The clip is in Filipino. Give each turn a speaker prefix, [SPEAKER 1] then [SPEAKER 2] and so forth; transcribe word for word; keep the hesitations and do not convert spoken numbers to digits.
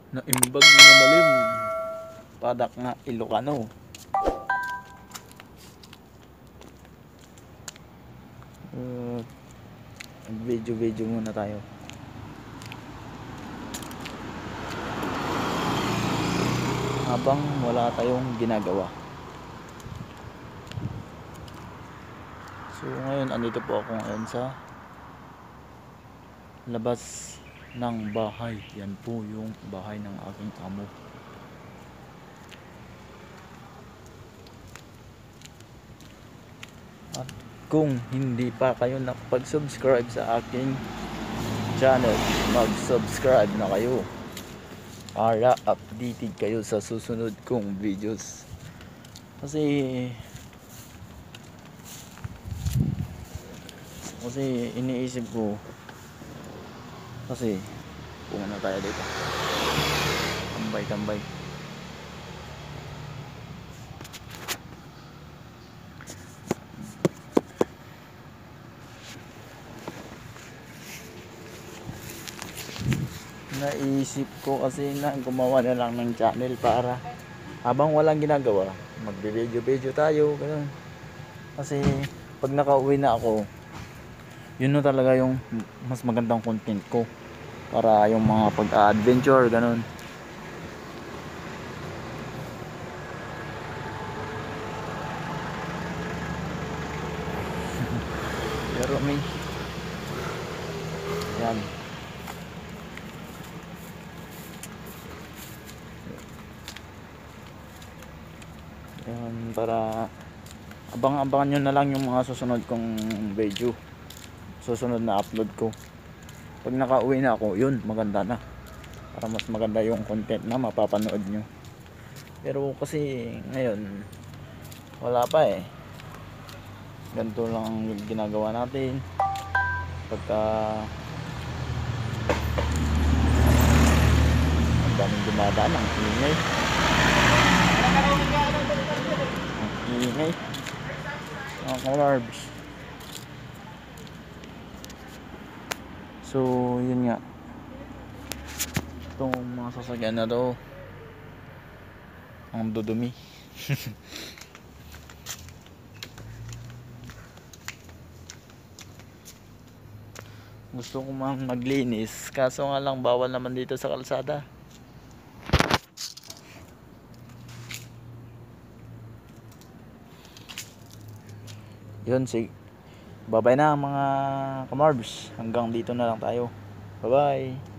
[SPEAKER 1] Naimbag nga malim. Padak nga Ilocano. Uh, video-video muna tayo. Habang wala tayong ginagawa. So ngayon, andito po ako ngayon sa labas ng bahay. Yan po yung bahay ng aking amo. At kung hindi pa kayo nakapag-subscribe sa aking channel, mag-subscribe na kayo para updated kayo sa susunod kong videos. Kasi kasi iniisip ko, kasi pumunta tayo dito, tambay tambay. Naisip ko kasi na gumawa na lang ng channel para habang walang ginagawa, magbe-video-video tayo, ganun. Kasi pag nakauwi na ako, yun na talaga yung mas magandang content ko, para yung mga pag-adventure, ganun. Pero may yan. Yan, para abang-abangan nyo na lang yung mga susunod kong video, susunod na upload ko. Pag nakauwi na ako, yun, maganda na, para mas maganda yung content na mapapanood nyo. Pero kasi ngayon wala pa eh, ganito lang ang ginagawa natin. Pagka ang daming dumadaan, ang ingay ang ingay mga ka-larbs. So yun nga, itong mga sasakyan na to ang dudumi. Gusto ko mang maglinis, kaso nga lang bawal naman dito sa kalsada. Yun, sig bye bye na mga kamarbs, hanggang dito na lang tayo. Bye bye.